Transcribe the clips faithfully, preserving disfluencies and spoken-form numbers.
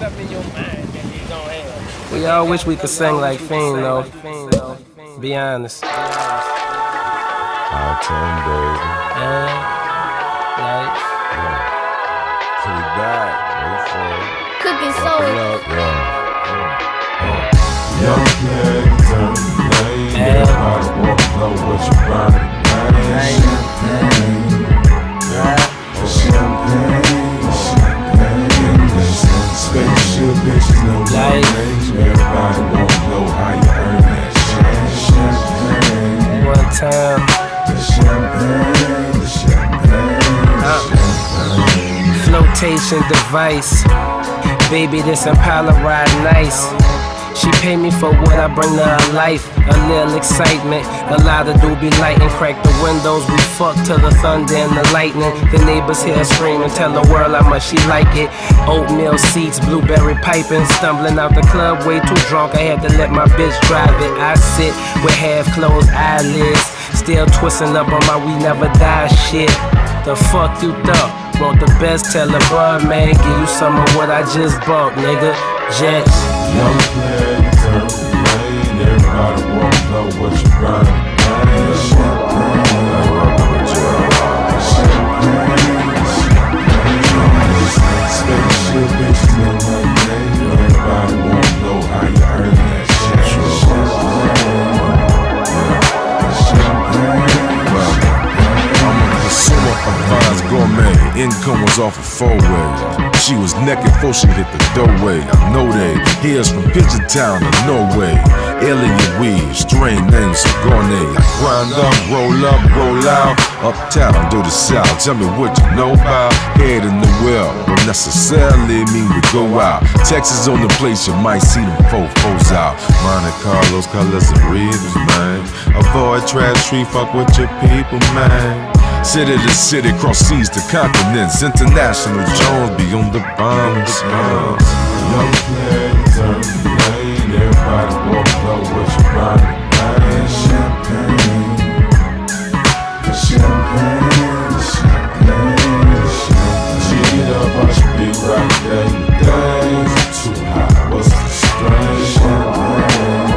something in your mind that you don't have. We all wish we could sing like Fiend, though. Be honest. I'll tell him, baby. Yeah. Like. Yeah. So we back. Wait for it. Cooking soul. Yeah. Yeah. Young kid, turn the lane. Everybody walk slow, what you find it? Champagne. Champagne. Champagne. Spaceship bitches, no range. Everybody wanna know how you earn that champagne. One time. The champagne, the champagne, uh. champagne. Flotation device. Baby, this Impala ride nice. She pay me for what I bring to her life. A little excitement, a lot of do be lighting. Crack the windows, we fuck to the thunder and the lightning. The neighbors hear screaming, tell the world how much she like it. Oatmeal seats, blueberry piping. Stumbling out the club, way too drunk, I had to let my bitch drive it. I sit with half closed eyelids, still twisting up on my we never die shit. The fuck you thought? Want the best, tell the bar man, give you some of what I just bought, nigga. Jets. Young player, you turn the lane. Everybody wanna know what you riding. Champagne, champagne, spaceship bitches in my name. Everybody wanna know how you earn that champagne. I'm a consumer of Vines Gourmet. Income was off of four ways. She was naked before she hit the doorway. I know they hears from Pigeon Town to Norway. Alien weed, strange names of Gournay. I grind up, roll up, roll out. Uptown, do the south. Tell me what you know about. Head in the well, don't necessarily mean we go out. Texas on the place, you might see them fofos out. Monte Carlos, colors and rivers, man. Avoid trash tree, fuck with your people, man. City to city, cross seas to continents. International Jones be on the bombs. Young player, you turn the lane. Everybody walk know what you riding. Champagne, champagne, champagne, champagne. Cheat up, I should be right there. Days too high, what's the strain? Champagne,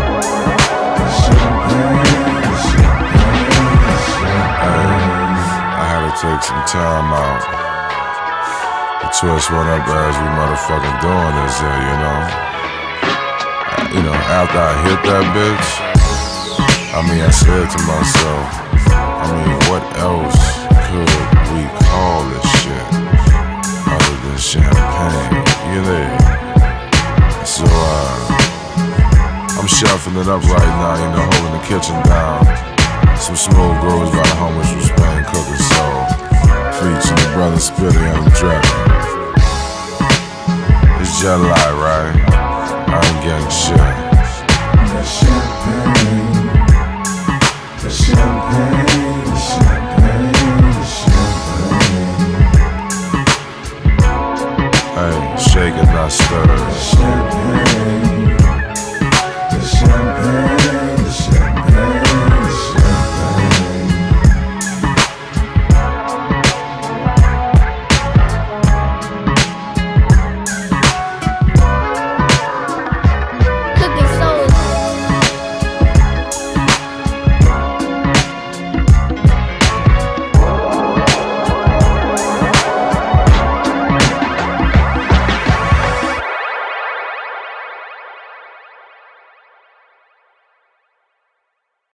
champagne, champagne, champagne. Take some time out to twist one up as we motherfucking doing this here, you know. You know, after I hit that bitch, I mean, I said to myself, I mean, what else could we call this shit other than champagne, you know? So, uh, I'm shuffling it up right now, you know, holding the kitchen down. Some smooth grooves by the homies from Spain, cooking soul. Featuring the brother Spitty and the Dragon. It's just like, right? I ain't getting shit.